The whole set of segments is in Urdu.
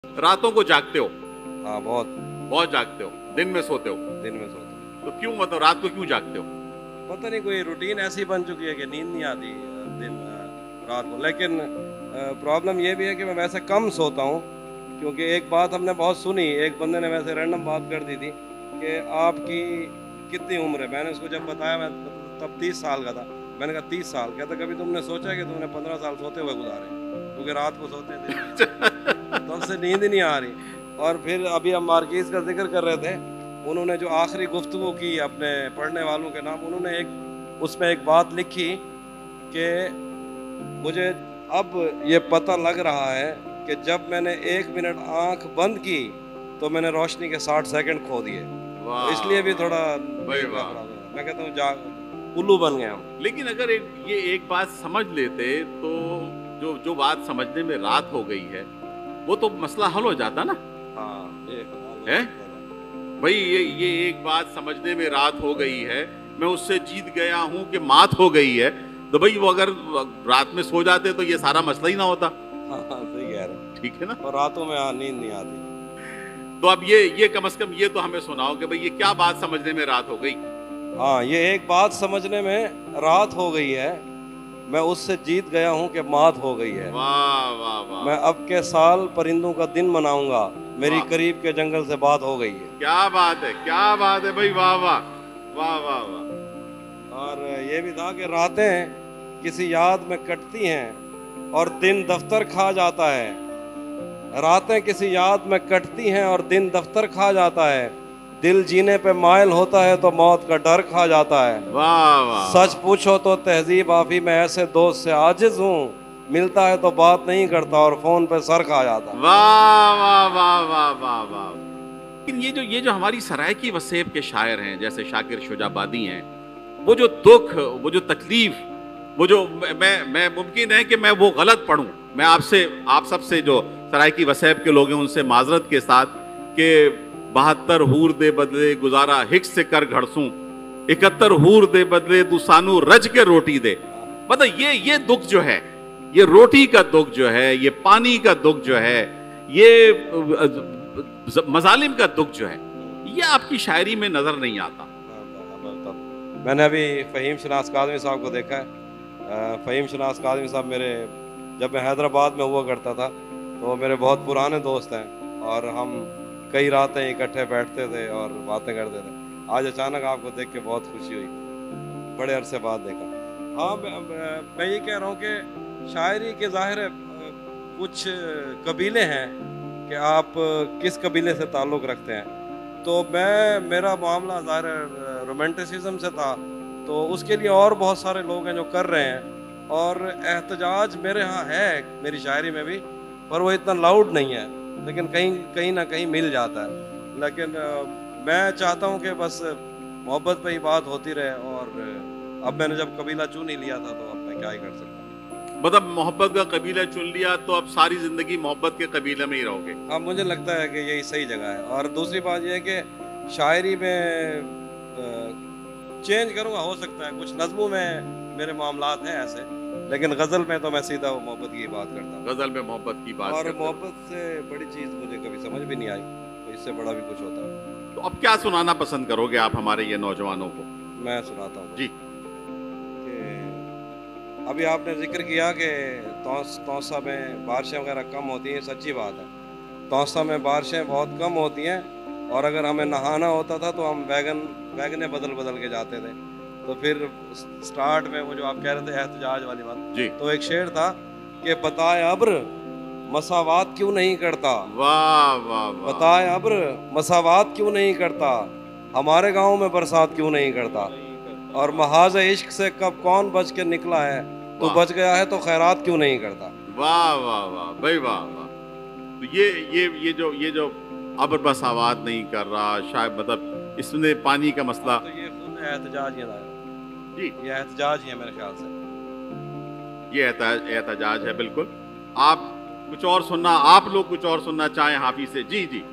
रातों को जागते हो? हाँ बहुत। बहुत जागते हो? दिन में सोते हो? दिन में सोता हूँ। तो क्यों, मतलब रात को क्यों जागते हो? पता नहीं, कोई रूटीन ऐसी बन चुकी है कि नींद नहीं आती रात को। लेकिन प्रॉब्लम ये भी है कि मैं वैसे कम सोता हूँ, क्योंकि एक बात हमने बहुत सुनी, एक बंदे ने वैसे रैंडम बात कर दी थी कि आपकी कितनी उम्र है। मैंने उसको जब बताया, मैं तब 30 साल का था। मैंने कहा 30 साल? कहता कभी तुमने सोचा कि तुमने 15 साल सोते हुए गुजारे, क्योंकि रात को सोते थे तो हमसे नींद ही नहीं आ रही। और फिर अभी हम मार्कीज़ का जिक्र कर रहे थे, उन्होंने जो आखिरी गुफ्तगू की अपने पढ़ने वालों के नाम, उन्होंने उसमें एक बात लिखी कि मुझे अब ये पता लग रहा है कि जब मैंने 1 मिनट आंख बंद की तो मैंने रोशनी के 60 सेकंड खो दिए। तो इसलिए भी थोड़ा मैं कहता हूँ उल्लू बन गया हम। लेकिन अगर ये एक बात समझ लेते तो जो बात समझने में रात हो गई है वो तो मसला हल हो जाता ना। हाँ, है भाई, ये एक बात समझने में रात हो गई है, मैं उससे जीत गया हूँ कि मात हो गई है, तो भाई वो अगर रात में सो जाते तो ये सारा मसला ही ना होता। हाँ सही कह रहे, ठीक है ना। और रातों में नींद नहीं आती। तो अब ये कम से कम ये तो हमें सुनाओ कि भाई ये क्या बात समझने में रात हो गई। हाँ, ये एक बात समझने में रात हो गई है, मैं उससे जीत गया हूँ कि मात हो गई है। वाह वाह वाह। मैं अब के साल परिंदों का दिन मनाऊंगा, मेरी करीब के जंगल से बात हो गई है। क्या बात है, क्या बात है भाई, वाह वाह वाह वाह वाह। और ये भी था कि रातें किसी याद में कटती हैं और दिन दफ्तर खा जाता है। रातें किसी याद में कटती हैं और दिन दफ्तर खा जाता है। दिल जीने पे मायल होता है तो मौत का डर खा जाता है। वाह वाह। सच पूछो तो तहजीब आफी में ऐसे दोस्त से आजिज हूँ, मिलता है तो बात नहीं करता और फोन पे सर खा जाता। वाह वाह वाह वाह वाह वाह। लेकिन ये जो हमारी सरायकी वसेब के शायर हैं, जैसे शाकिर शुजाबादी हैं, वो जो दुख, वो जो तकलीफ, वो जो मैं मुमकिन है कि मैं वो गलत पढ़ूं, मैं आप सबसे जो सरायकी वसेब के लोग हैं उनसे माजरत के साथ कि 72 हूर दे बदले गुजारा हिक से कर घड़सूं, 71 हूर दे बदले तू सानू रज के रोटी दे। मतलब ये दुख जो है, ये रोटी का दुख जो है, ये पानी का दुख जो है, ये मजालिम का दुख जो है, ये आपकी शायरी में नजर नहीं आता। मैंने अभी फ़हीम शनास काज़मी साहब को देखा है। फ़हीम शनास काज़मी साहब जब मैं हैदराबाद में हुआ करता था तो वो मेरे बहुत पुराने दोस्त हैं और हम कई रातें इकट्ठे बैठते थे और बातें करते थे। आज अचानक आपको देख के बहुत खुशी हुई, बड़े अरसे बाद देखा। हाँ, मैं ये कह रहा हूँ कि शायरी के ज़ाहिर है कुछ कबीले हैं कि आप किस कबीले से ताल्लुक़ रखते हैं। तो मेरा मामला ज़ाहिर रोमांटिसिज्म से था, तो उसके लिए और बहुत सारे लोग हैं जो कर रहे हैं, और एहतजाज मेरे यहाँ है मेरी शायरी में भी, पर वो इतना लाउड नहीं है, लेकिन कहीं ना कहीं मिल जाता है। लेकिन मैं चाहता हूँ कि बस मोहब्बत पे ही बात होती रहे, और अब मैंने जब कबीला चुन ही लिया था तो अब मैं क्या ही कर सकता हूँ। मतलब मोहब्बत का कबीला चुन लिया तो अब सारी जिंदगी मोहब्बत के कबीले में ही रहोगे? हाँ, मुझे लगता है कि यही सही जगह है। और दूसरी बात यह है कि शायरी में चेंज करूँगा, हो सकता है कुछ नज़मों में मेरे मामलात हैं ऐसे, लेकिन गज़ल में तो मैं सीधा वो मोहब्बत की बात करता हूँ। गज़ल में मोहब्बत की बात, और मोहब्बत से बड़ी चीज़ मुझे कभी समझ भी नहीं आई, तो इससे बड़ा भी कुछ होता है। तो अब क्या सुनाना पसंद करोगे आप हमारे ये नौजवानों को? मैं सुनाता हूँ जी। अभी आपने जिक्र किया कि तौसा में बारिशें वगैरह कम होती हैं, सच्ची बात है। तौसा में बारिशें बहुत कम होती हैं, और अगर हमें नहाना होता था तो हम वैगने बदल के जाते थे। तो फिर स्टार्ट में वो जो आप कह रहे थे एहतजाज वाली बात जी, तो एक शेर था कि बताए अब्र मसावात क्यों नहीं करता। वाह वाह वाह। बताए अब्र मसावात क्यों नहीं करता, हमारे गाँव में बरसात क्यों नहीं करता, और महाज इश्क से कब कौन बच के निकला है, तो बच गया है तो खैरात क्यों नहीं करता। वाह वाह वाह भाई, वाह वाह। तो ये जो अब मसावात नहीं कर रहा, शायद मतलब इसमें पानी का मसला, तो ये खुद एहतजाज ही है जी, ये एहतजाज ही है मेरे ख्याल से। ये एहतजाज है बिल्कुल। आप कुछ और सुनना, आप लोग कुछ और सुनना चाहें हाफिज से? जी जी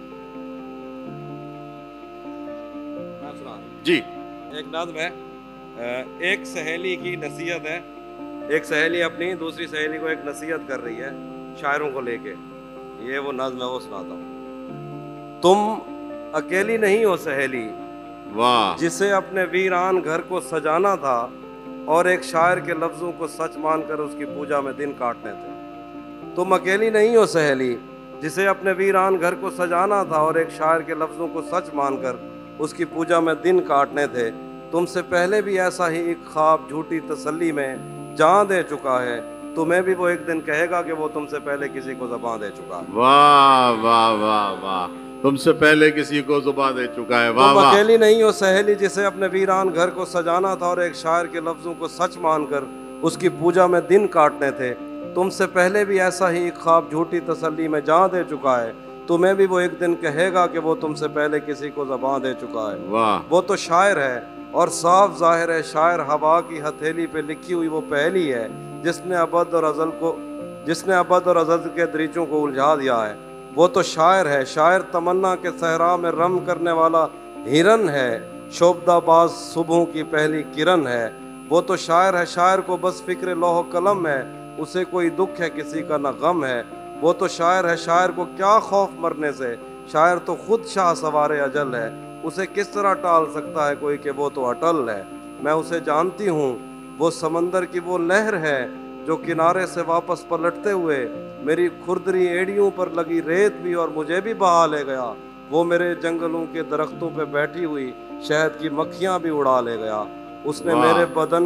मैं सुना जी। एक नज़्म है, एक सहेली की नसीहत है। एक सहेली अपनी दूसरी सहेली को एक नसीहत कर रही है शायरों को लेके। یہ وہ نظم ہے وہ سناتا ہوں. تم اکیلی نہیں ہو سہیلی واہ جسے اپنے ویران گھر کو سجانا تھا اور ایک شاعر کے لفظوں کو سچ مان کر اس کی پوجا میں دن کاٹنے تھے. تم اکیلی نہیں ہو سہیلی جسے اپنے ویران گھر کو سجانا تھا اور ایک شاعر کے لفظوں کو سچ مان کر اس کی پوجا میں دن کاٹنے تھے. تم سے پہلے بھی ایسا ہی ایک خواب جھوٹی تسلی میں جان دے چکا ہے. تمہیں بھی وہ ایک دن کہے گا کہ وہ تم سے پہلے کسی کو زبان دے چکا ہے. واہ واہ واہ واہ, تم سے پہلے کسی کو زبان دے چکا ہے. واہ تم واہ. اکیلی نہیں ہو سہیلی جسے اپنے ویران گھر کو سجانا تھا اور ایک شاعر کے لفظوں کو سچ مان کر اس کی پوجا میں دن کاٹنے تھے. تم سے پہلے بھی ایسا ہی ایک خواب جھوٹی تسلی میں جان دے چکا ہے. تمہیں بھی وہ ایک دن کہے گا کہ وہ تم سے پہلے کسی کو زبان دے چکا ہے. واہ. وہ تو شاعر ہے اور صاف ظاہر ہے شاعر ہوا کی ہتھیلی پہ لکھی ہوئی وہ پہلی ہے جس نے ابد اور ازل کے دریچوں کو الجھا دیا ہے. وہ تو شاعر ہے شاعر تمنا کے صحرا میں رم کرنے والا ہرن ہے, شوبدہ باز صبحوں کی پہلی کرن ہے. وہ تو شاعر ہے شاعر کو بس فکر لوح قلم ہے, اسے کوئی دکھ ہے کسی کا نہ غم ہے. وہ تو شاعر ہے شاعر کو کیا خوف مرنے سے, شاعر تو خود شاہ سوار اجل ہے. اسے کس طرح ٹال سکتا ہے کوئی کہ وہ تو اٹل ہے. میں اسے جانتی ہوں وہ سمندر کی وہ لہر ہے جو کنارے سے واپس پلٹتے ہوئے میری کھردری ایڑیوں پر لگی ریت بھی اور مجھے بھی بہا لے گیا. وہ میرے جنگلوں کے درختوں پہ بیٹھی ہوئی شہد کی مکھیاں بھی اڑا لے گیا. اس نے میرے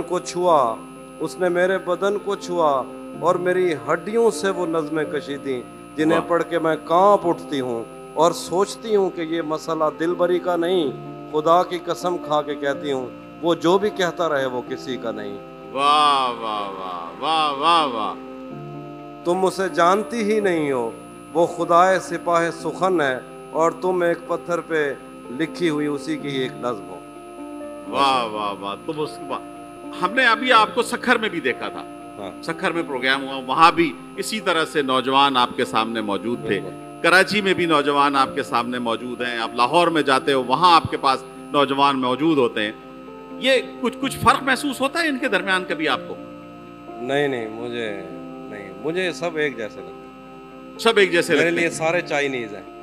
بدن کو چھوا اور میری ہڈیوں سے وہ نظمیں کشی تھیں جنہیں پڑھ کے میں کانپ اٹھتی ہوں اور سوچتی ہوں کہ یہ مسئلہ دل بری کا نہیں. خدا کی قسم کھا کے کہتی ہوں وہ جو بھی کہتا رہے وہ کسی کا نہیں. واہ واہ واہ واہ واہ واہ. تم اسے جانتی ہی نہیں ہو, وہ خدائے سپاہ سخن ہے اور تم ایک پتھر پہ لکھی ہوئی اسی کی ایک نظم ہو. واہ واہ واہ. تم اس ہم نے ابھی آپ کو سکھر میں بھی diکھا تھا. سکھر میں پروگرام ہوا, وہاں بھی اسی طرح سے نوجوان آپ کے سامنے موجود تھے. کراچی میں بھی نوجوان آپ کے سامنے موجود ہیں. آپ لاہور میں جاتے ہو وہاں آپ کے پاس نوجوان موجود ہوتے ہیں. یہ کچھ فرق محسوس ہوتا ہے ان کے درمیان کبھی آپ کو؟ نہیں مجھے سب ایک جیسے لگتے ہیں. سب ایک جیسے میرے لیے سارے چائنیز ہیں.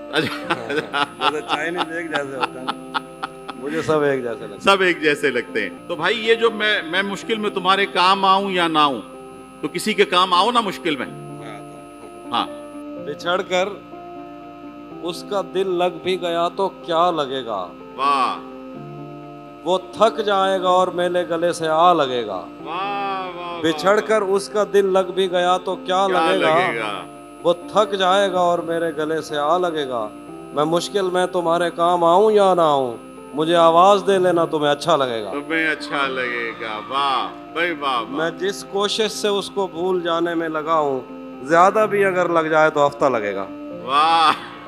چائنیز ایک جیسے ہوتے ہیں, مجھے سب ایک جیسے لگتے ہیں. سب ایک جیسے لگتے ہیں. تو بھائی یہ جو میں مشکل میں تمہارے کام آؤں یا نہ آؤں, تو کسی کے کام آؤ نا مشکل میں. ہاں. بچھڑ کر اس کا دل لگ بھی گیا تو کیا لگے گا. واہ. وہ تھک جائے گا اور میلے گلے سے آ لگے گا. بچھڑ کر اس کا دل لگ بھی گیا تو کیا لگے گا. وہ تھک جائے گا اور میرے گلے سے آ لگے گا. میں مشکل میں تمہارے کام آؤں یا نہ آؤں, مجھے آواز دے لینا تمہیں اچھا لگے گا. تمہیں اچھا لگے گا. واہ بھائی واہ. میں جس کوشش سے اس کو بھول جانے میں لگا ہوں, زیادہ بھی اگر لگ جائے تو ہفتہ لگے گا. واہ.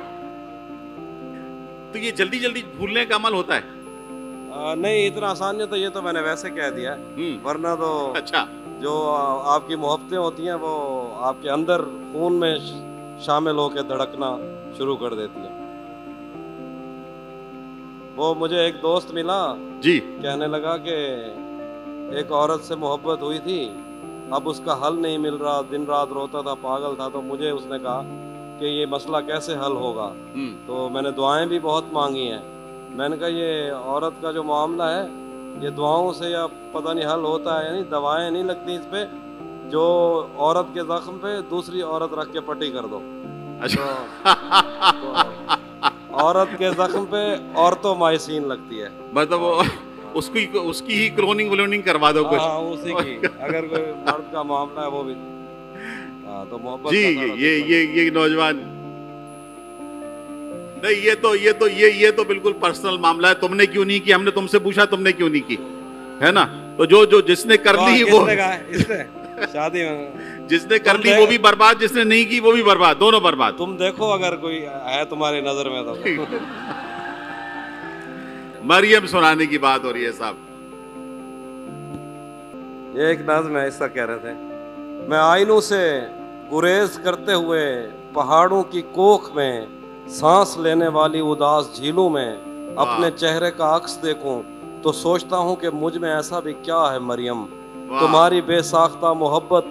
تو یہ جلدی جلدی بھولنے کا عمل ہوتا ہے؟ نہیں اتنا آسان نہیں. تو یہ تو میں نے ویسے کہہ دیا, ورنہ تو اچھا جو آپ کی محبتیں ہوتی ہیں وہ آپ کے اندر خون میں شامل ہو کے دھڑکنا شروع کر دیتی ہیں. وہ مجھے ایک دوست ملا جی, کہنے لگا کہ ایک عورت سے محبت ہوئی تھی, اب اس کا حل نہیں مل رہا, دن رات روتا تھا, پاگل تھا. تو مجھے اس نے کہا کہ یہ مسئلہ کیسے حل ہوگا. تو میں نے دعائیں بھی بہت مانگی ہیں. میں نے کہا یہ عورت کا جو معاملہ ہے یہ دعاؤں سے یا پتہ نہیں حل ہوتا ہے, یعنی دوائیں نہیں لگتی اس پہ. جو عورت کے زخم پہ دوسری عورت رکھ کے پٹی کر دو. عورت کے زخم پہ اورتومائسین لگتی ہے, مطلب اس کی ہی کلوننگ ولوننگ کروا دو کچھ. اسی کی اگر کوئی مرد کا معاملہ ہے وہ بھی. تو محبت جی یہ نوجوان نہیں, یہ تو بالکل پرسنل معاملہ ہے. تم نے کیوں نہیں کی, ہم نے تم سے پوچھا تم نے کیوں نہیں کی, ہے نا. تو جو جس نے کر لی وہ شادی جس نے کر لی وہ بھی برباد, جس نے نہیں کی وہ بھی برباد, دونوں برباد. تم دیکھو اگر کوئی ہے تمہاری نظر میں تو. مریم سنانے کی بات ہو رہی ہے صاحب. یہ ایک نظم ہے, ایسا کہہ رہے تھے. میں آئینوں سے گریز کرتے ہوئے پہاڑوں کی کوکھ میں, سانس لینے والی اداس جھیلوں میں اپنے چہرے کا عکس دیکھوں تو سوچتا ہوں کہ مجھ میں ایسا بھی کیا ہے مریم. تمہاری بے ساختہ محبت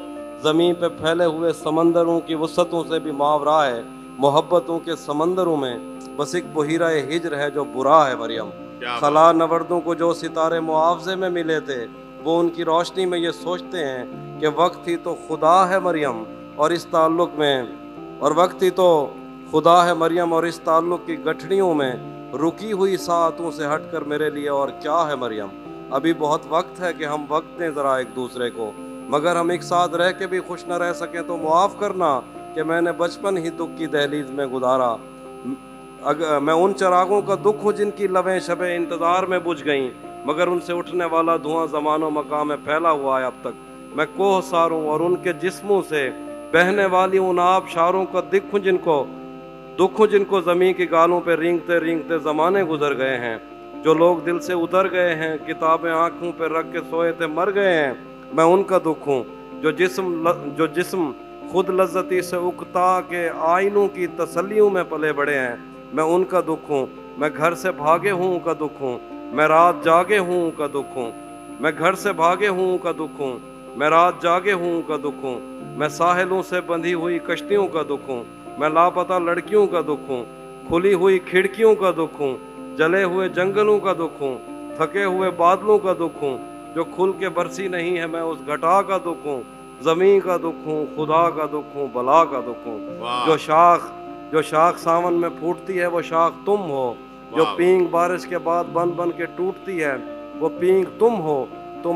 زمین پہ پھیلے ہوئے سمندروں کی وسعتوں سے بھی ماورا ہے، محبتوں کے سمندروں میں بس ایک بحیرہ ہجر ہے جو برا ہے مریم۔ خلا نوردوں کو جو ستارے معاوضے میں ملے تھے وہ ان کی روشنی میں یہ سوچتے ہیں کہ وقت ہی تو خدا ہے مریم، اور اس تعلق میں وقت ہی تو خدا ہے مریم، اور اس تعلق کی گٹھڑیوں میں رکی ہوئی ساعتوں سے ہٹ کر میرے لیے اور کیا ہے مریم۔ ابھی بہت وقت ہے کہ ہم وقت دیں ذرا ایک دوسرے کو، مگر ہم ایک ساتھ رہ کے بھی خوش نہ رہ سکیں تو معاف کرنا کہ میں نے بچپن ہی دکھ کی دہلیز میں گزارا۔ میں ان چراغوں کا دکھ ہوں جن کی لبیں شب انتظار میں بجھ گئیں، مگر ان سے اٹھنے والا دھواں زمان و مکان میں پھیلا ہوا ہے اب تک۔ میں کوہ ساروں اور ان کے جسموں سے بہنے والی ان آب شاروں کا دکھ ہوں جن کو زمین کی گالوں پہ رینگتے رینگتے زمانے گزر گئے ہیں، جو لوگ دل سے اتر گئے ہیں، کتابیں آنکھوں پہ رکھ کے سوئے تھے مر گئے ہیں۔ میں ان کا دکھ ہوں جو جسم خود لذتی سے اکتا کے آئینوں کی تسلیوں میں پلے بڑے ہیں۔ میں ان کا دکھ ہوں، میں گھر سے بھاگے ہوں کا دکھ ہوں، میں رات جاگے ہوں کا دکھ ہوں، میں گھر سے بھاگے ہوں کا دکھ ہوں، میں رات جاگے ہوں کا دکھ ہوں، میں ساحلوں سے بندھی ہوئی کشتیوں کا دکھ ہوں، میں لاپتہ لڑکیوں کا دکھ ہوں، کھلی ہوئی کھڑکیوں کا دکھ ہوں، جلے ہوئے جنگلوں کا دکھ ہوں، تھکے ہوئے بادلوں کا دکھ ہوں جو کھل کے برسی نہیں ہے، میں اس گھٹا کا دکھ ہوں، زمین کا دکھ ہوں، خدا کا دکھ ہوں، بلا کا دکھ ہوں۔ جو شاخ ساون میں پھوٹتی ہے وہ شاخ تم ہو، جو پینگ بارش کے بعد بن بن کے ٹوٹتی ہے وہ پینگ تم ہو،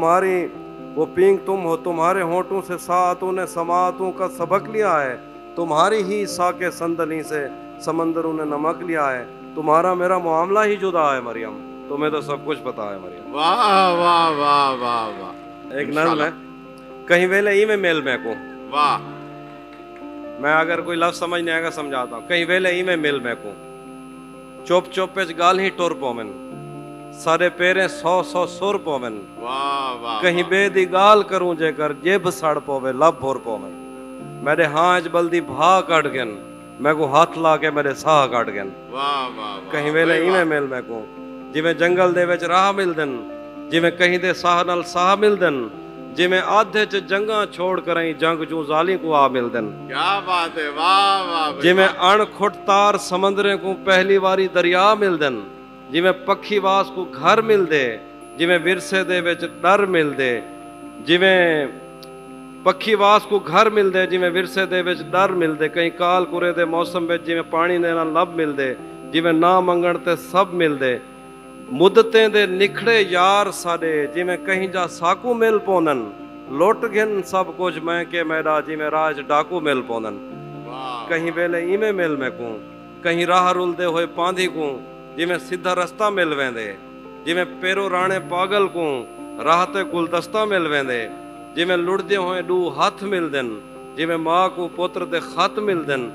تمہارے ہونٹوں سے ساعتوں نے سماعتوں کا سبق لیا ہے، تمہاری ہی ساکے صندلی سے سمندروں نے نمک لیا ہے، تمہارا میرا معاملہ ہی جدا ہے مریم، تمہیں تو سب کچھ پتا ہے مریم۔ واہ واہ واہ واہ واہ۔ ایک نظم ہے، کہیں ویلے ہی میں میل میں کو، واہ، میں اگر کوئی لفظ سمجھ نہیں آئے گا سمجھاتا ہوں۔ کہیں ویلے ہی میں میل میں کو، چوپ چوپ پہ گال ہی ٹور پومن، سارے پیرے 100 سر پومن، واہ واہ، کہیں بے دی گال کروں جے کر جیب سڑ پوے لب بھور پومن، میرے ہانج بلدی بھا کٹ گن، میں کو ہاتھ لا کے میرے ساہ کٹ گن۔ واہ واہ، کہیں ویلے ہی میں میل میں کو، جویں جنگل دے وچ راہ ملدن، جویں کہیں دے ساہ نال ساہ ملدن، جویں آدھے چ جنگاں چھوڑ کریں جنگ جو زالی کو آ ملدن۔ کیا بات ہے، واہ واہ، جویں اڑ کھٹ تار سمندرے کو پہلی واری دریا ملدن، جویں پکھی واس کو گھر مل دے، جویں ورثے دے وچ ڈر مل دے، جویں پکھی واس کو گھر مل دے، جویں ورثے دے وچ ڈر مل دے، کہیں کال کرے دے موسم وچ جویں پانی دے نال لب مل دے، جویں نہ منگن تے سب مل دے، مدتیں دے نکھڑے یار ساڈے، جویں کہیں جا ساکو مل پونن، لوٹ گھن سب کچھ میں کے میرا، جویں راج ڈاکو مل پونن۔ کہیں ویلے ایویں مل میں کو، کہیں راہ رلدے ہوئے پاندھی کو، جویں سدھا رستہ مل ویندے، جویں پیرو رانے پاگل کو راہ تے گلدستہ مل ویندے، جویں لڑدے ہوئے ڈو ہاتھ مل دن، جویں ماں کو پتر دے خط مل دن،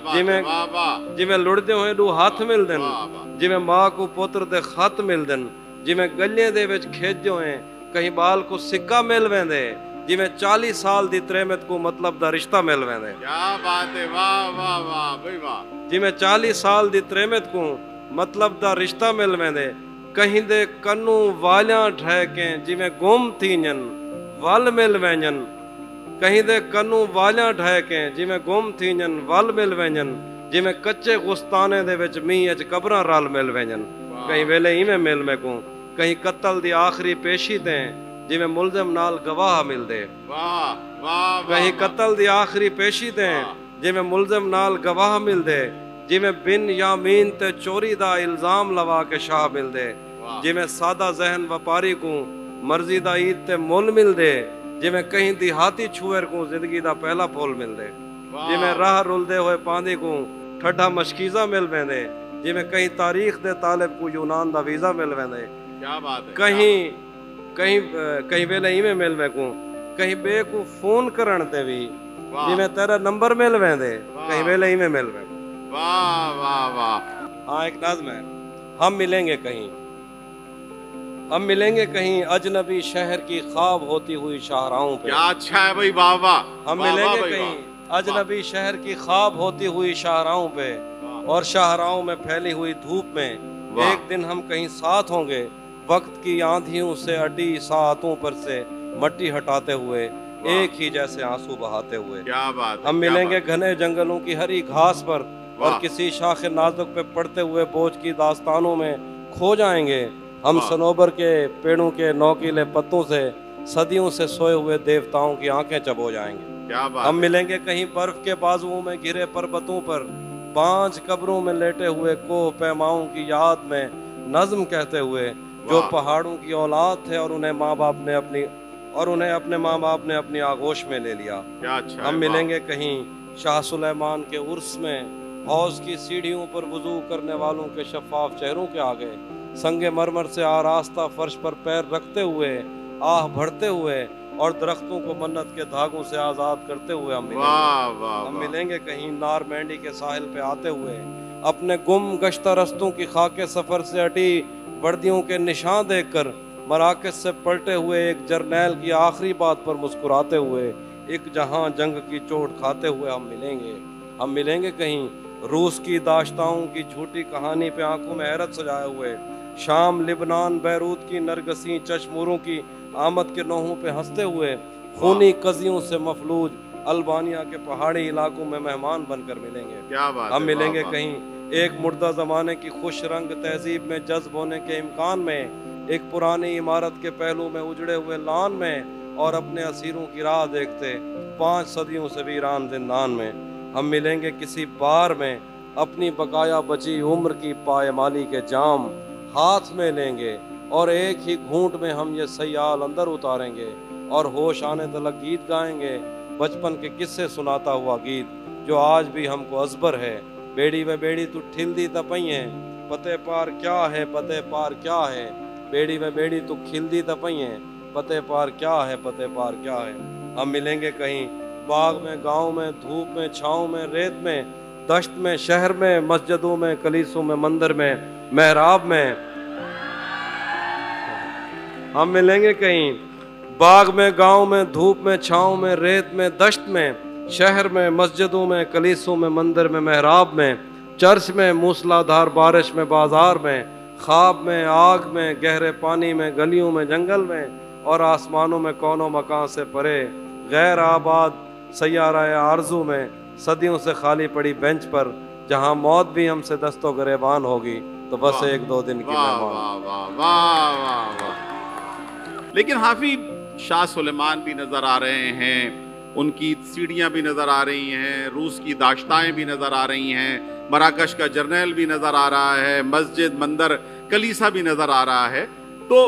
جویں لڑدے ہوئے ڈو ہاتھ مل دن، جویں ماں کو پتر دے خط مل دن، جویں گلیاں دے وچ کھیجے ہوئے کہیں بال کو سکہ مل ویندے، جویں 40 سال دی تریمت کو مطلب دا رشتہ مل ویندے۔ کیا بات ہے، واہ واہ واہ بھائی واہ۔ جویں 40 سال دی تریمت کو مطلب دا رشتہ مل ویندے، کہیں دے کنوں والیاں ڈھیکیں جویں گم تھینن ول مل وینجن، کہیں دے کنوں والیاں ڈھیکیں جویں گم تھینن ول مل وینجن، جویں کچے گستانے دے وچ میہ اچ قبراں رل مل وینجن۔ کہیں ویلے ایویں مل میں کو، کہیں قتل دی آخری پیشی دیں جویں ملزم نال گواہ مل دے، واہ واہ، کہیں قتل دی آخری پیشی دیں جویں ملزم نال گواہ مل دے، جویں بن یامین تے چوری دا الزام لوا کے شاہ مل دے، جویں سادہ ذہن وپاری کو مرضی دا عید تے مول مل دے، جویں کہیں دیہاتی چھوئر کو زندگی دا پہلا پھول مل دے، جویں راہ رلدے ہوئے پاندھی کو ٹھڈا مشکیزہ مل ویندے، جویں کہیں تاریخ دے طالب کو یونان دا ویزا مل ویندے۔ کیا بات ہے، کہیں ویلے ایویں مل میں کو، کہیں بے کو فون کرن تے بھی جویں تیرا نمبر مل ویندے، کہیں ویلے ایویں مل میں کو۔ واہ واہ واہ۔ ہاں ایک نظم ہے، ہم ملیں گے کہیں، ہم ملیں گے کہیں اجنبی شہر کی خواب ہوتی ہوئی شاہراہوں پہ۔ کیا اچھا ہے بھائی، واہ واہ۔ ہم ملیں گے کہیں اجنبی شہر کی خواب ہوتی ہوئی شاہراہوں پہ، اور شاہراہوں میں پھیلی ہوئی دھوپ میں ایک دن ہم کہیں ساتھ ہوں گے، وقت کی آندھیوں سے اڈی ساعتوں پر سے مٹی ہٹاتے ہوئے एक ही जैसे आंसू बहाते हुए। क्या बात है, हम क्या मिलेंगे बात है। घने जंगलों की हरी घास पर, वाह। और किसी शाखे नाजुक पे पड़ते हुए बोझ की दास्तानों में खो जाएंगे। हम वाह। सनोबर के पेड़ों के नोकीले पत्तों से सदियों से सोए हुए देवताओं की आंखें चबो जाएंगे। क्या बात हम है। मिलेंगे कहीं बर्फ के बाजुओं में घिरे पर्वतों पर, पांच कब्रों में लेटे हुए कोह पैमाओं की याद में नज्म कहते हुए, जो वाह। पहाड़ों की औलाद थे और उन्हें अपने माँ बाप ने अपनी आगोश में ले लिया। क्या अच्छा हम है, मिलेंगे कहीं शाह सुलेमान के उर्स में, हौज की सीढ़ियों पर वुजू करने वालों के शफाफ चेहरों के आगे, संगे मरमर से आरास्ता फर्श पर पैर रखते हुए, आह भरते हुए और दरख्तों को मन्नत के धागों से आजाद करते हुए हम मिलेंगे। वाह वाह हम वाह। मिलेंगे कहीं नार मैंडी के साहिल पे आते हुए, अपने गुम गश्ता रस्तों की खाके सफर से हटी वर्दियों के निशान देखकर, मराकज से पलटे हुए एक जर्नैल की आखिरी बात पर मुस्कुराते हुए, एक जहां जंग की चोट खाते हुए हम मिलेंगे। हम मिलेंगे कहीं रूस की दाश्ताओं की झूठी कहानी पे आंखों में हैरत सजाए हुए, शाम लिबनान बैरूत की नरगसी चश्मूरों की आमद के नोहों पे हंसते हुए, खूनी कजियों से मफलूज अल्बानिया के पहाड़ी इलाकों में मेहमान बनकर मिलेंगे। क्या बात हम है, मिलेंगे वाह, वाह। कहीं एक मुर्दा जमाने की खुश रंग तहजीब में जज्ब होने के इम्कान में, एक पुरानी इमारत के पहलू में उजड़े हुए लान में, और अपने असीरों की राह देखते 5 सदियों से वीरान जिंदान में। हम मिलेंगे किसी बार में, अपनी बकाया बची उम्र की पायमाली के जाम हाथ में लेंगे, और एक ही घूंट में हम ये सयाल अंदर उतारेंगे, और होश आने तलक गीत गाएंगे, बचपन के किस्से सुनाता हुआ गीत जो आज भी हमको अजबर है। बेड़ी व बेड़ी तू ठिलदी तपई है, पते पार क्या है, पते पार क्या है। बेड़ी व बेड़ी तू खिलदी तपई है, पते पार क्या है, पते पार क्या है। हम मिलेंगे कहीं बाग में, गांव में, धूप में, छाँव में, रेत में, दश्त में, शहर में, मस्जिदों में, कलीसों में, मंदिर में, मेहराब में। हम मिलेंगे कहीं बाग में, गांव में, धूप में, छाँव में, रेत में, दश्त में, शहर में, मस्जिदों में, कलीसों में, मंदिर में, मेहराब में, चर्च में, मूसलाधार बारिश में, बाजार में, ख्वाब में, आग में, गहरे पानी में, गलियों में, जंगल में, और आसमानों में कोनों मकान से परे गैर आबाद सैयारा आरजू में, सदियों से खाली पड़ी बेंच पर, जहां मौत भी हमसे दस्तो गरेबान होगी, तो बस वाह, 1-2 दिन की वाह मेहमान। वाह वाह वाह वाह वाह। लेकिन हाफिज शाह सुलेमान भी नजर आ रहे हैं, उनकी सीढ़ियां भी नजर आ रही हैं, रूस की दाश्ताएं भी नजर आ रही हैं, मराकश का जर्नैल भी नजर आ रहा है, मस्जिद, मंदिर, कलीसा भी नजर आ रहा है। तो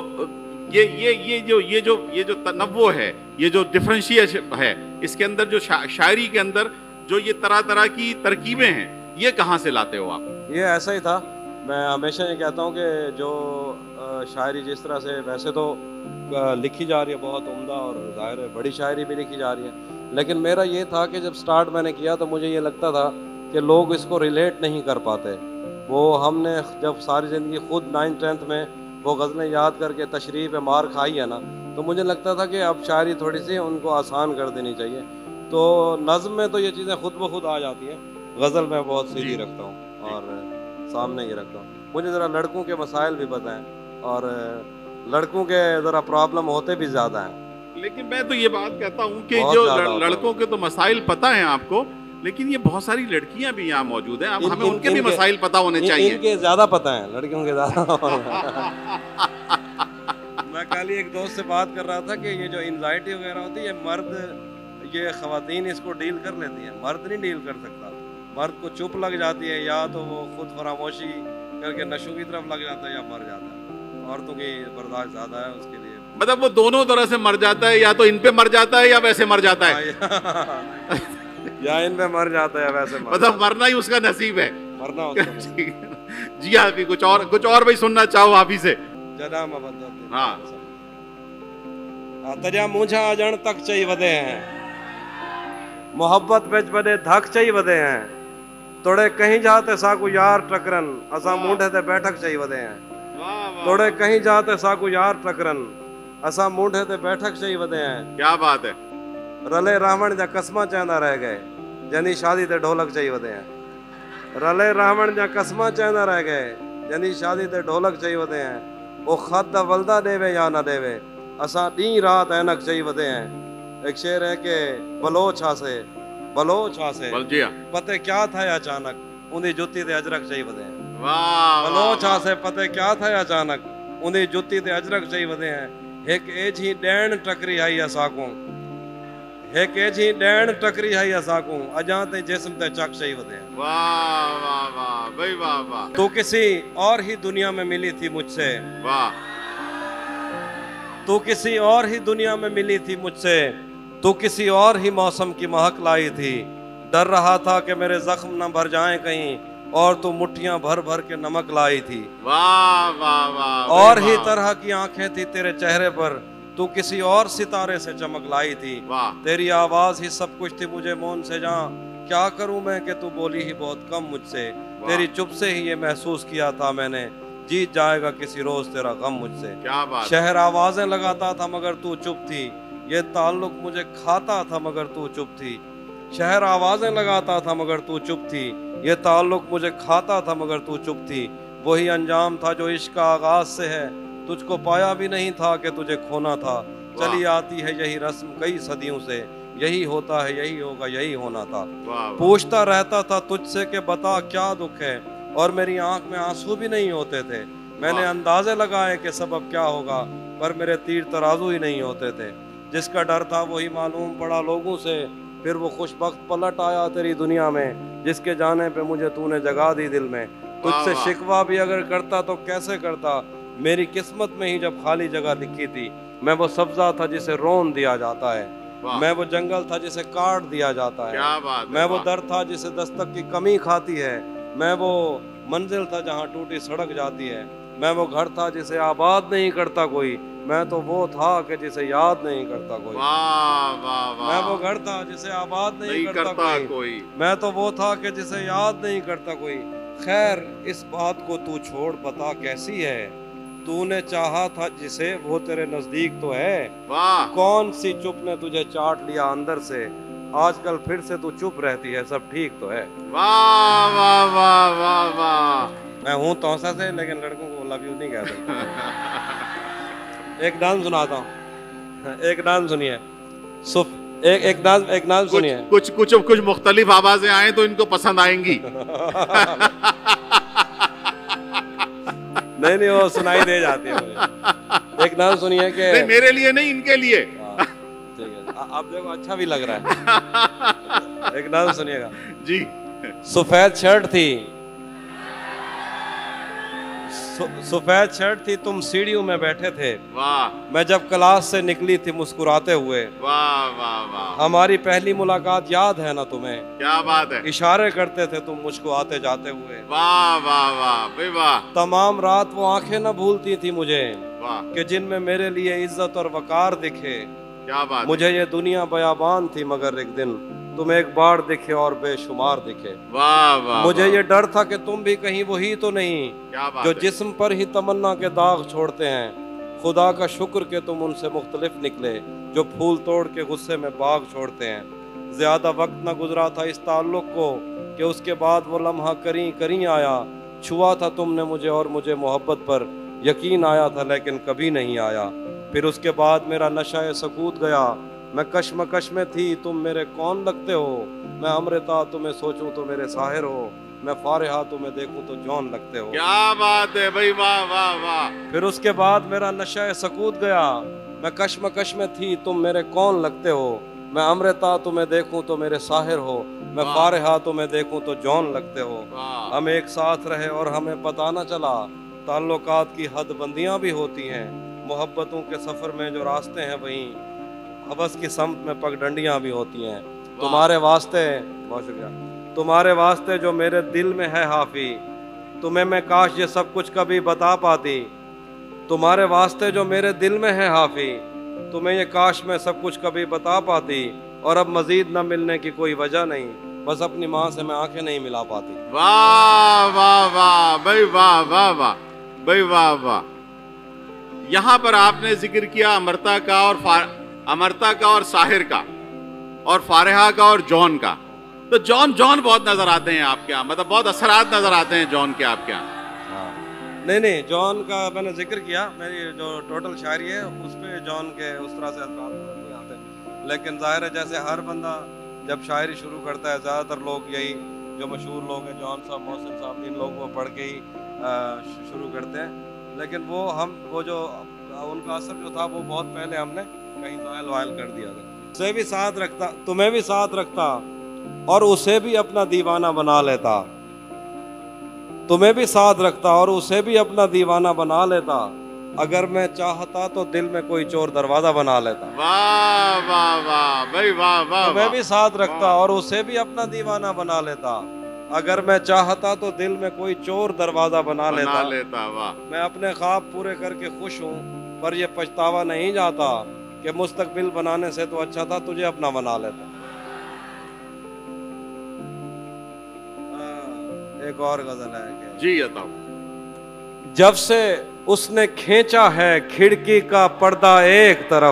ये जो तनव्वो है, ये जो डिफरेंशिएशन है, इसके अंदर जो शायरी के अंदर जो ये तरह तरह की तरकीबें हैं, ये कहाँ से लाते हो आप? ये ऐसा ही था। मैं हमेशा ये कहता हूँ कि जो शायरी जिस तरह से वैसे तो लिखी जा रही है बहुत उम्दा, और ज़ाहिर है बड़ी शायरी भी लिखी जा रही है, लेकिन मेरा ये था कि जब स्टार्ट मैंने किया तो मुझे ये लगता था कि लोग इसको रिलेट नहीं कर पाते। वो हमने जब सारी ज़िंदगी खुद 9th-10th में वो गज़लें याद करके तशरीह पे मार खाई है ना, तो मुझे लगता था कि अब शायरी थोड़ी सी उनको आसान कर देनी चाहिए। तो नज़्म में तो ये चीज़ें खुद ब खुद आ जाती हैं, गज़ल में बहुत सीधी रखता हूँ और सामने ही रखता हूँ। मुझे ज़रा लड़कों के मसाइल भी पता हैं, और लड़कों के ज़रा प्रॉब्लम होते भी ज़्यादा हैं। लेकिन मैं तो ये बात कहता हूँ कि बहुत जो ज़्यादा होता लड़कों के तो मसाइल पता है आपको, लेकिन ये बहुत सारी लड़कियां भी यहाँ मौजूद हैं, अब हमें उनके भी मसाइल पता होने चाहिए। इनके ज़्यादा पता है, लड़कियों के ज़्यादा। मैं कल ही एक दोस्त से बात कर रहा था कि ये जो एंजाइटी वगैरह होती है, ये मर्द, ये ख़वातीन इसको डील कर लेती हैं, मर्द नहीं डील कर सकता। मर्द को चुप लग जाती है, या तो वो खुद फरामोशी करके नशों की तरफ लग जाता है, या मर जाता है। औरतों की बर्दाश्त ज़्यादा है उसके लिए। मतलब वो दोनों तरह से मर जाता है, या तो इन पे मर जाता है या वैसे मर जाता है। या इन पे मर जाता है वैसे मर मतलब मरना ही उसका नसीब है। मरना उसका। जी हाँ, कुछ और भाई सुनना चाहो आप ही से। जदा मोहब्बत हाँ, तजा मुझा जन तक चाहिए वदे हैं, मोहब्बत बिच बदे धक चाहिए वदे हैं, तोड़े कहीं जाते साकू यार टकरन, असा मूंढे ते बैठक चाहिए वदे हैं। तोड़े कहीं जाते साकू यार टकरन, असा मूंढे ते बैठक चाहिए वदे हैं। क्या बात है। रले रावण जा कसमा चाहना रह गए, जनी शादी ते ढोलक चाहिए वदे हैं। रले रावण जा कसमा चाहना रह गए, जनी शादी ते ढोलक चाहिए वदे हैं। ओ खत दा वलदा देवे या ना देवे, असा डी रात ऐनक चाहिए वदे हैं। ایک شعر ہے کہ بلوچ ہاسے بول جی ہاں پتہ کیا تھا اچانک اندھی جُتی تے اجرک چاہی ودے ہیں واہ بلوچ ہاسے پتہ کیا تھا اچانک اندھی جُتی تے اجرک چاہی ودے ہیں ایک ایج ہی ڈین ٹکری آئی اساکوں ایک ایج ہی ڈین ٹکری آئی اساکوں اجاں تے جسم تے چک چاہی ودے ہیں واہ واہ واہ بھائی واہ واہ تو کسی اور ہی دنیا میں ملی تھی مجھ سے واہ تو کسی اور ہی دنیا میں ملی تھی مجھ سے تو کسی اور ہی موسم کی مہک لائی تھی ڈر رہا تھا کہ میرے زخم نہ بھر جائیں کہیں اور تو مٹھیاں بھر بھر کے نمک لائی تھی واہ واہ واہ اور ہی طرح کی آنکھیں تھی تیرے چہرے پر تو کسی اور ستارے سے چمک لائی تھی واہ تیری آواز ہی سب کچھ تھی مجھے مون سے جہاں کیا کروں میں کہ تو بولی ہی بہت کم مجھ سے تیری چپ سے ہی یہ محسوس کیا تھا میں نے جیت جائے گا کسی روز تیرا غم مجھ سے کیا بات شہر آوازیں لگاتا تھا مگر تو چپ تھی یہ تعلق مجھے کھاتا تھا مگر تو چپ تھی شہر آوازیں لگاتا تھا مگر تو چپ تھی یہ تعلق مجھے کھاتا تھا مگر تو چپ تھی وہی انجام تھا جو عشق کا آغاز سے ہے تجھ کو پایا بھی نہیں تھا کہ تجھے کھونا تھا چلی آتی ہے یہی رسم کئی صدیوں سے یہی ہوتا ہے یہی ہوگا یہی ہونا تھا پوچھتا رہتا تھا تجھ سے کہ بتا کیا دکھ ہے اور میری آنکھ میں آنسو بھی نہیں ہوتے تھے میں نے اندازے لگائے کہ سبب کیا ہوگا پر میرے تیر ترازو ہی نہیں ہوتے تھے جس کا ڈر تھا وہی معلوم پڑا لوگوں سے پھر وہ خوش بخت پلٹ آیا تیری دنیا میں جس کے جانے پہ مجھے تو نے جگا دی دل میں تجھ سے شکوہ بھی اگر کرتا تو کیسے کرتا میری قسمت میں ہی جب خالی جگہ لکھی تھی میں وہ سبزہ تھا جسے رون دیا جاتا ہے میں وہ جنگل تھا جسے کاٹ دیا جاتا ہے میں وہ در تھا جسے دستک کی کمی کھاتی ہے میں وہ منزل تھا جہاں ٹوٹی سڑک جاتی ہے میں وہ گھر تھا جسے آباد نہیں کرتا کوئی میں تو وہ تھا کہ جسے یاد نہیں کرتا کوئی میں وہ گھر تھا جسے آباد نہیں کرتا کوئی میں تو وہ تھا کہ جسے یاد نہیں کرتا کوئی خیر اس بات کو تو چھوڑ بتا کیسی ہے تو نے چاہا تھا جسے وہ تیرے نزدیک تو ہے کون سی چپ نے تجھے چاٹ لیا اندر سے آج کل پھر سے تو چپ رہتی ہے سب ٹھیک تو ہے واہ واہ واہ واہ واہ میں ہوں توسا سے لیکن لڑکوں کو لو یو نہیں کہتا ایک ڈانس سناتا ہوں ایک ڈانس سنیے ایک ڈانس سنیے کچھ مختلف آوازیں آئیں تو ان کو پسند آئیں گی نہیں وہ سنائی دے جاتی ہے مجھے ایک ڈانس سنیے کہ میرے لیے نہیں ان کے لیے ٹھیک ہے آپ دیکھو اچھا بھی لگ رہا ہے ایک ڈانس سنیے گا جی سفید شرٹ تھی تم سیڑھیوں میں بیٹھے تھے واہ میں جب کلاس سے نکلی تھی مسکراتے ہوئے واہ واہ واہ ہماری پہلی ملاقات یاد ہے نا تمہیں کیا بات ہے اشارے کرتے تھے تم مجھ کو آتے جاتے ہوئے واہ واہ واہ بھائی واہ تمام رات وہ آنکھیں نہ بھولتی تھی مجھے واہ کہ جن میں میرے لیے عزت اور وقار دکھے کیا بات مجھے یہ دنیا بیابان تھی مگر ایک دن تم ایک بار دکھے اور بے شمار دکھے واہ واہ مجھے یہ ڈر تھا کہ تم بھی کہیں وہی تو نہیں کیا بات جو جسم پر ہی تمنا کے داغ چھوڑتے ہیں خدا کا شکر کہ تم ان سے مختلف نکلے جو پھول توڑ کے غصے میں باغ چھوڑتے ہیں زیادہ وقت نہ گزرا تھا اس تعلق کو کہ اس کے بعد وہ لمحہ کریں آیا چھوا تھا تم نے مجھے اور مجھے محبت پر یقین آیا تھا لیکن کبھی نہیں آیا پھر اس کے بعد میرا نشہ سکوت گیا میں کشمکش میں تھی تم میرے کون لگتے ہو میں امرتا تمہیں سوچوں تو میرے ساحر ہو میں فارحہ تمہیں دیکھوں تو جون لگتے ہو کیا بات ہے بھائی واہ واہ واہ پھر اس کے بعد میرا نشہ سکوت گیا میں کشمکش میں تھی تم میرے کون لگتے ہو میں امرتا تمہیں دیکھوں تو میرے ساحر ہو میں فارحہ تمہیں دیکھوں تو جون لگتے ہو ہم ایک ساتھ رہے اور ہمیں پتہ نہ چلا تعلقات کی حد بندیاں بھی ہوتی ہیں محبتوں کے سفر میں جو راستے ہیں وہیں حوث کی سمت میں پگ ڈنڈیاں بھی ہوتی ہیں تمہارے واسطے بہت شکریہ تمہارے واسطے جو میرے دل میں ہے حافی تمہیں میں کاش یہ سب کچھ کبھی بتا پاتی تمہارے واسطے جو میرے دل میں ہے حافی تمہیں یہ کاش میں سب کچھ کبھی بتا پاتی اور اب مزید نہ ملنے کی کوئی وجہ نہیں بس اپنی ماں سے میں آنکھیں نہیں ملا پاتی واہ واہ واہ بھائی واہ واہ واہ بھائی واہ واہ یہاں پر آپ نے ذکر کیا امرتا کا اور ساحر کا اور فارحہ کا اور جون کا تو جون بہت نظر آتے ہیں آپ کے یہاں مطلب بہت اثرات نظر آتے ہیں جون کے آپ کے یہاں نہیں جون کا میں نے ذکر کیا میری جو ٹوٹل شاعری ہے اس پہ جون کے اس طرح سے اثرات نہیں آتے لیکن ظاہر ہے جیسے ہر بندہ جب شاعری شروع کرتا ہے زیادہ تر لوگ یہی جو مشہور لوگ ہیں جون صاحب محسن صاحب ان لوگوں کو پڑھ کے ہی شروع کرتے ہیں، لیکن وہ جو ان کا اثر جو تھا وہ بہت پہلے ہم نے کہیں زائل وائل کر دیا تھا۔ اسے بھی ساتھ رکھتا، تمہیں بھی ساتھ رکھتا اور اسے بھی اپنا دیوانہ بنا لیتا، تمہیں بھی ساتھ رکھتا اور اسے بھی اپنا دیوانہ بنا لیتا، اگر میں چاہتا تو دل میں کوئی چور دروازہ بنا لیتا۔ واہ واہ واہ بھائی، واہ واہ، تمہیں بھی ساتھ رکھتا اور اسے بھی اپنا دیوانہ بنا لیتا، اگر میں چاہتا تو دل میں کوئی چور دروازہ بنا لیتا۔ واہ، میں اپنے خواب پورے کر کے خوش ہوں، پر یہ پچھتاوا نہیں جاتا کہ مستقبل بنانے سے تو اچھا تھا تجھے اپنا بنا لیتا۔ ایک اور غزل ہے کہ جی عطا، جب سے اس نے کھینچا ہے کھڑکی کا پردہ ایک طرف،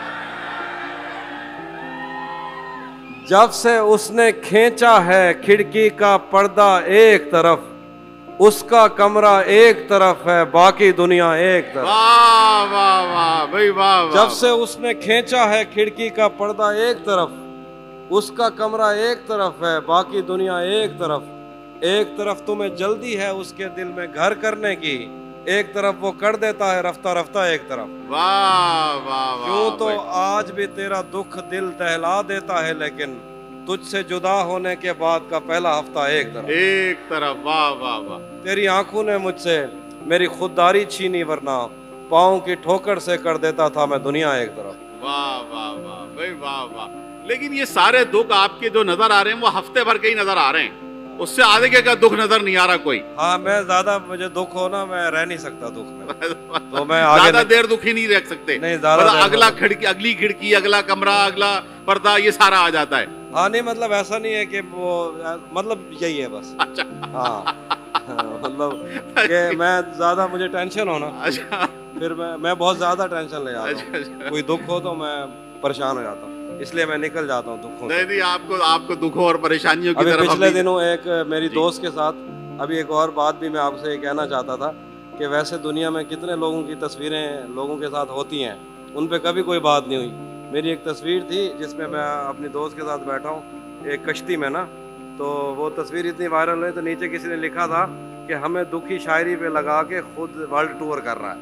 جب سے اس نے کھینچا ہے کھڑکی کا پردہ ایک طرف، اس کا کمرہ ایک طرف ہے باقی دنیا ایک طرف۔ واہ واہ واہ بھائی، واہ واہ، جب سے اس نے کھینچا ہے کھڑکی کا پردہ ایک طرف، اس کا کمرہ ایک طرف ہے باقی دنیا ایک طرف، ایک طرف تمہیں جلدی ہے اس کے دل میں گھر کرنے کی، ایک طرف وہ کر دیتا ہے رفتہ رفتہ ایک طرف۔ واہ واہ واہ، یوں تو آج بھی تیرا دکھ دل دہلا دیتا ہے، لیکن تجھ سے جدا ہونے کے بعد کا پہلا ہفتہ ایک طرف ایک طرف۔ واہ واہ واہ، تیری آنکھوں نے مجھ سے میری خودداری چھینی، ورنہ پاؤں کی ٹھوکر سے کر دیتا تھا میں دنیا ایک طرف۔ واہ واہ واہ بھائی، واہ واہ، لیکن یہ سارے دکھ آپ کے جو نظر آ رہے ہیں وہ ہفتے بھر کے ہی نظر آ رہے ہیں، اس سے آگے کا دکھ نظر نہیں آ رہا کوئی۔ ہاں میں زیادہ مجھے دکھ ہونا میں رہ نہیں سکتا دکھ میں، تو میں آگے زیادہ دیر دکھی نہیں رکھ سکتے، نہیں زیادہ اگلا کھڑکی، اگلی کھڑکی، اگلا کمرہ، اگلا پردہ، یہ سارا آ جاتا ہے۔ ہاں نہیں مطلب ایسا نہیں ہے کہ وہ مطلب یہی ہے بس۔ ہاں مطلب کہ میں زیادہ مجھے ٹینشن ہونا، پھر میں بہت زیادہ ٹینشن لے جاتا ہوں، کوئی دکھ ہو تو میں پریشان ہو جاتا ہوں، اس لیے میں نکل جاتا ہوں دکھوں سے۔ نہیں آپ کو دکھوں اور پریشانیوں کی طرف۔ پچھلے دنوں ایک میری دوست کے ساتھ ابھی ایک اور بات بھی میں آپ سے کہنا چاہتا تھا کہ ویسے دنیا میں کتنے لوگوں کی تصویریں لوگوں کے ساتھ ہوتی ہیں، ان پہ کبھی کوئی بات نہیں ہوئی۔ میری ایک تصویر تھی جس میں اپنی دوست کے ساتھ بیٹھا ہوں ایک کشتی میں نا، تو وہ تصویر اتنی وائرل ہوئی تو نیچے کسی نے لکھا تھا کہ ہمیں دکھی شاعری پہ لگا کے خود ورلڈ ٹور کر رہا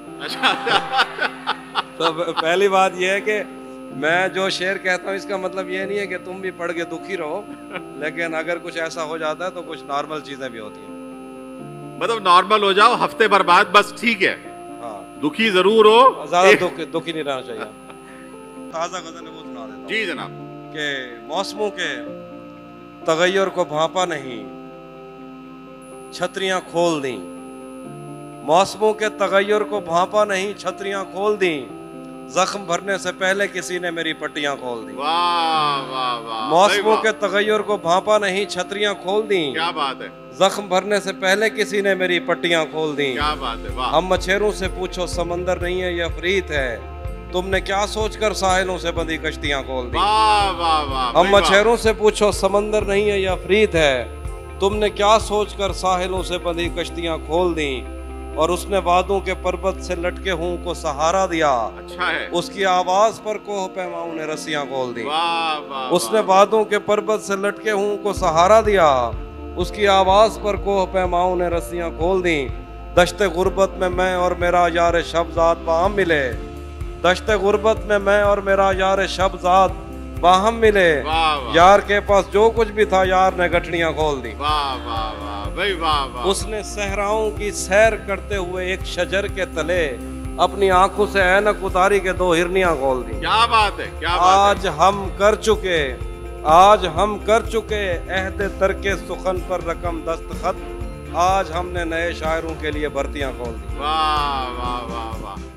ہے۔ تو پہلی بات یہ ہے کہ میں جو شعر کہتا ہوں اس کا مطلب یہ نہیں ہے کہ تم بھی پڑھ کے دکھی رہو، لیکن اگر کچھ ایسا ہو جاتا ہے تو کچھ نارمل چیزیں بھی ہوتی ہیں، مطلب نارمل ہو جاؤ ہفتے بھر بعد بس ٹھیک ہے، ہاں دکھی ضرور ہو، زیادہ دکھی نہیں رہنا چاہیے۔ تازہ غزل ہے وہ سنا دیتا ہوں جی جناب۔ کہ موسموں کے تغیر کو بھانپا نہیں، چھتریاں کھول دیں، موسموں کے تغیر کو بھانپا نہیں، چھتریاں کھول دیں، زخم بھرنے سے پہلے کسی نے میری پٹیاں کھول دیں۔ واہ واہ واہ، موسموں کے تغیر کو بھانپا نہیں، چھتریاں کھول دیں، کیا بات ہے، زخم بھرنے سے پہلے کسی نے میری پٹیاں کھول دیں۔ کیا بات ہے، واہ، ہم مچھیروں سے پوچھو سمندر نہیں ہے یہ افریت ہے، تم نے کیا سوچ کر ساحلوں سے بندھی کشتیاں کھول دی۔ واہ واہ واہ، ہم مچھیروں سے پوچھو سمندر نہیں ہے یہ افریت ہے، تم نے کیا سوچ کر ساحلوں سے بندھی کشتیاں کھول دیں، اور اس نے وادوں کے پربت سے لٹکے ہوں کو سہارا دیا، اچھا ہے، اس کی آواز پر کوہ پیماؤں نے رسیاں کھول دی۔ واہ واہ، اس نے وادوں کے پربت سے لٹکے ہوں کو سہارا دیا، اس کی آواز پر کوہ پیماؤں نے رسیاں کھول دیں، دشت غربت میں اور میرا یار شب ذات باہم ملے، دشت غربت میں اور میرا یار شب ذات باہم ملے، واہ واہ، یار کے پاس جو کچھ بھی تھا یار نے گٹھڑیاں کھول دی۔ واہ واہ واہ بھائی، واہ واہ، اس نے صحراؤں کی سیر کرتے ہوئے ایک شجر کے تلے اپنی آنکھوں سے اینک اتاری کے دو ہرنیاں کھول دی۔ کیا بات ہے، کیا بات آج ہم کر چکے عہد ترک سخن پر رقم دستخط، آج ہم نے نئے شاعروں کے لیے بھرتیاں کھول دی۔ ہے، واہ واہ واہ واہ،